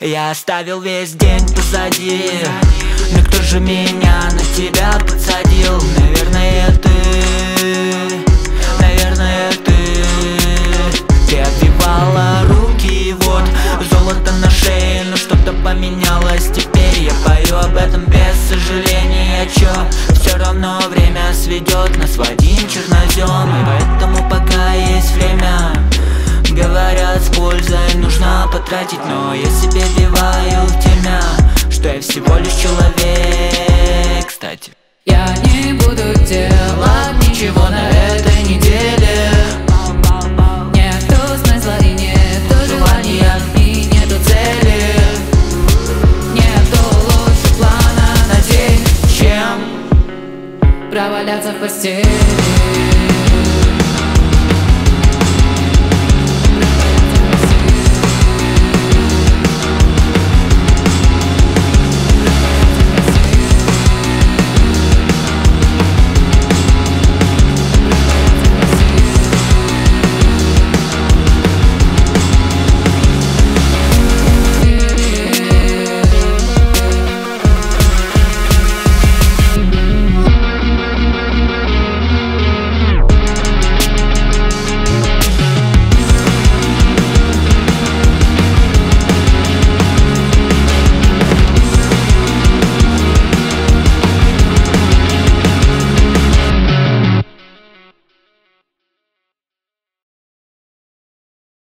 Я оставил весь день позади, но кто же меня на тебя подсадил? Наверное, ты. Ты обвивала руки, и вот золото на шее, но что-то поменялось. Теперь я пою об этом без сожаления. Все равно время сведет нас в один чернозем, и поэтому пока есть время, говорят, с пользой нужно потратить. Но я себе вбиваю в темя, что я всего лишь человек. Кстати, я не буду делать ничего на этой неделе. Нету смысла и нету желания, и нету цели. Нету лучше плана на день, чем проваляться в постели.